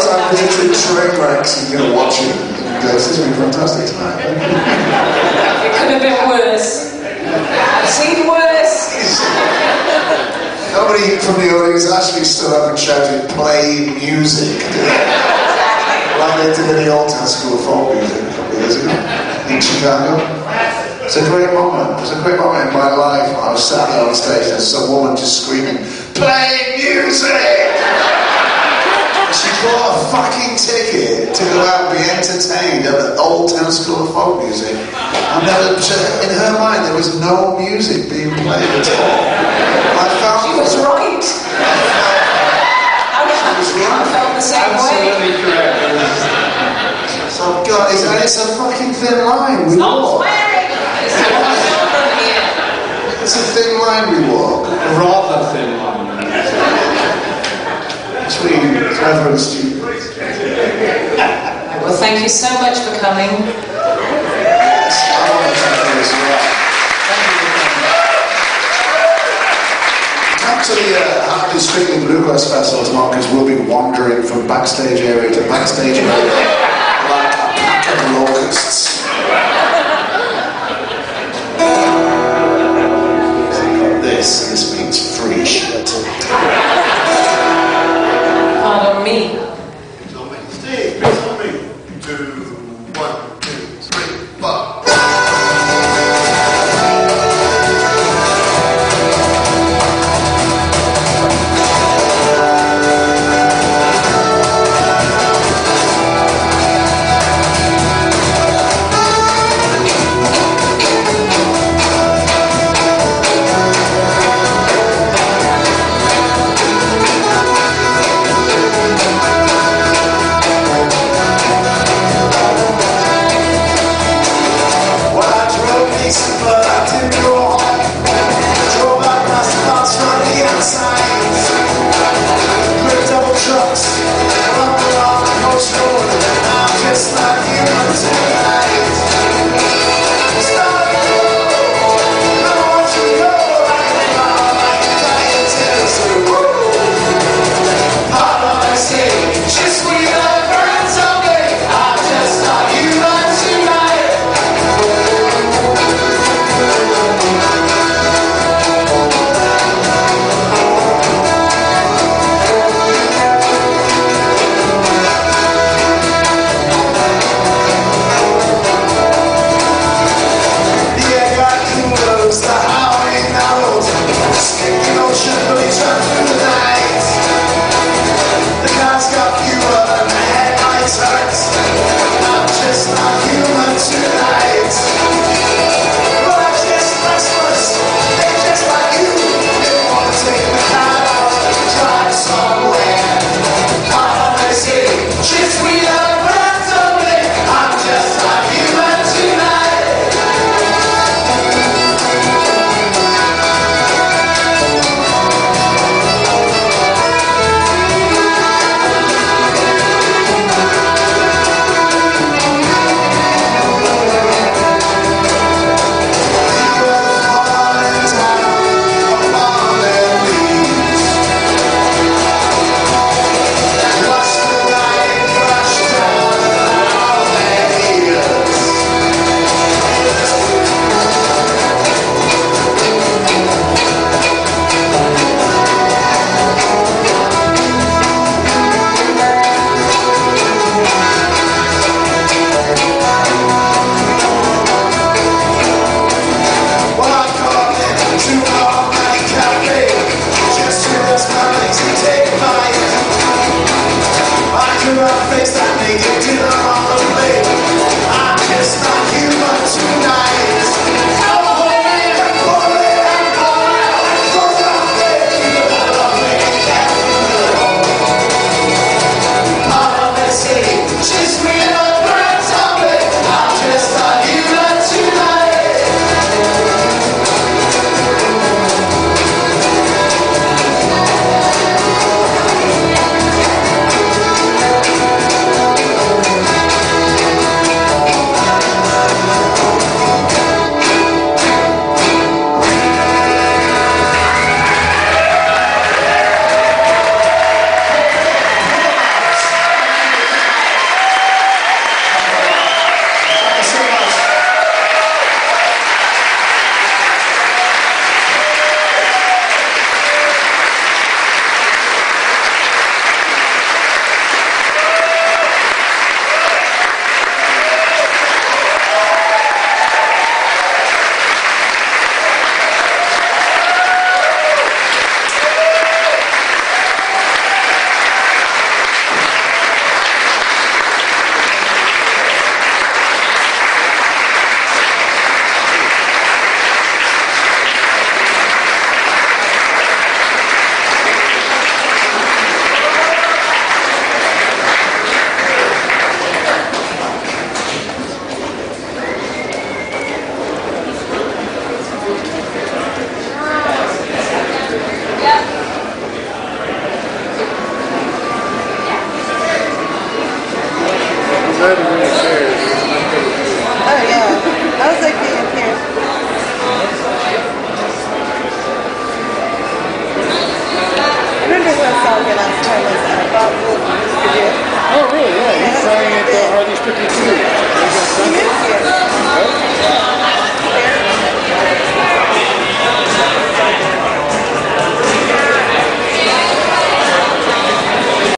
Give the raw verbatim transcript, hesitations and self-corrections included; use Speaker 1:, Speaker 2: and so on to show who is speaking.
Speaker 1: I've been to train wrecks and you're watching and go, this has been fantastic tonight.
Speaker 2: It could have been worse. I've seen worse.
Speaker 1: Nobody from the audience actually stood up and shouted, play music. Like they did in the Old Town School of Folk Music a couple of years ago in Chicago. It's a great moment. It was a great moment in my life. I was sat there on stage and there's some woman just screaming, play music! She bought a fucking ticket to go out and be entertained at the Old Town School of Folk Music. And there was, in her mind, there was no music being played at all. I found
Speaker 2: She was right. I
Speaker 1: was right.
Speaker 2: I felt the same
Speaker 3: Absolutely
Speaker 2: way.
Speaker 3: correct.
Speaker 1: So, God, it's, and it's a fucking thin line we
Speaker 2: Stop
Speaker 1: walk.
Speaker 2: swearing! It's not children here.
Speaker 1: It's a thin line we walk.
Speaker 3: A rather thin line.
Speaker 1: Between clever and stupid.
Speaker 2: Well, thank you so much for coming.
Speaker 1: Yes, I want to thank you as well. Come to the uh, Happy Strictly Bluegrass Festival tomorrow because we'll be wandering from backstage area to backstage area like a pack of locusts. So you've got this, and this means free shit.
Speaker 2: Pardon me.
Speaker 4: Steve, please help me. Two, one, two, three, four.
Speaker 2: Cricket.